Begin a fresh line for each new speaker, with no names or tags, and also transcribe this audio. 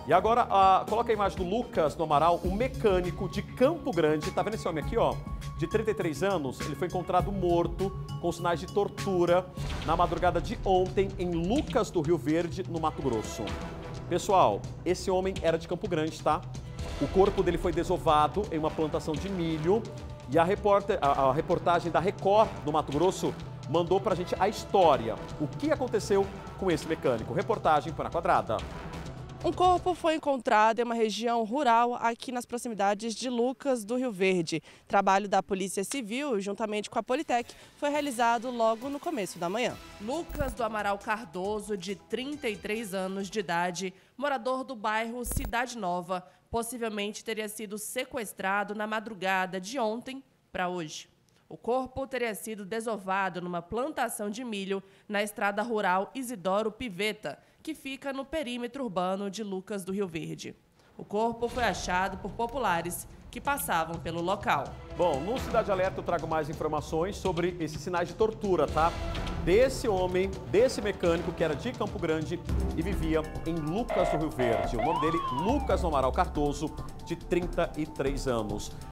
E agora, coloca a imagem do Lucas do Amaral, um mecânico de Campo Grande. Tá vendo esse homem aqui, ó? De 33 anos, ele foi encontrado morto com sinais de tortura na madrugada de ontem em Lucas do Rio Verde, no Mato Grosso. Pessoal, esse homem era de Campo Grande, tá? O corpo dele foi desovado em uma plantação de milho e a reportagem da Record do Mato Grosso mandou pra gente a história. O que aconteceu com esse mecânico? Reportagem para a Quadrada.
Um corpo foi encontrado em uma região rural aqui nas proximidades de Lucas do Rio Verde. Trabalho da Polícia Civil, juntamente com a Politec, foi realizado logo no começo da manhã. Lucas do Amaral Cardoso, de 33 anos de idade, morador do bairro Cidade Nova, possivelmente teria sido sequestrado na madrugada de ontem para hoje. O corpo teria sido desovado numa plantação de milho na estrada rural Isidoro Piveta, que fica no perímetro urbano de Lucas do Rio Verde. O corpo foi achado por populares que passavam pelo local.
Bom, no Cidade Alerta eu trago mais informações sobre esses sinais de tortura, tá? Desse homem, desse mecânico que era de Campo Grande e vivia em Lucas do Rio Verde. O nome dele, Lucas Amaral Cardoso, de 33 anos.